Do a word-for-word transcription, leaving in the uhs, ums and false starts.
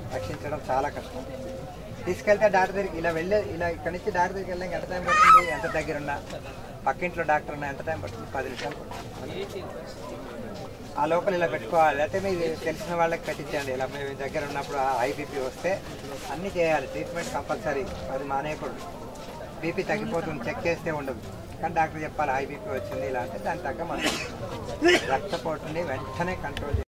రక్షించడం చాలా కష్టం. తీసుకెళ్తే డాక్టర్ దగ్గరికి ఇలా వెళ్ళే ఇలా ఇక్కడ నుంచి డాక్టర్ దగ్గరికి వెళ్ళడానికి ఎంత టైం పడుతుంది? ఎంత దగ్గర ఉన్నా పక్కింట్లో డాక్టర్ ఉన్నా ఎంత టైం పడుతుంది? పది నిమిషాలు పడుతుంది. ఆ లోపల ఇలా పెట్టుకోవాలి. లేకపోతే మీరు తెలిసిన వాళ్ళకి పెట్టించండి. ఇలా మీ దగ్గర ఉన్నప్పుడు హై బీపీ వస్తే అన్నీ చేయాలి. ట్రీట్మెంట్ కంపల్సరీ, అది మానేయకూడదు. బీపీ తగ్గిపోతుంది, చెక్ చేస్తే ఉండదు. కానీ డాక్టర్ చెప్పాలి హై బీపీ వచ్చింది ఇలా అంటే దాని తగ్గ మనం రక్తపోటుని వెంటనే కంట్రోల్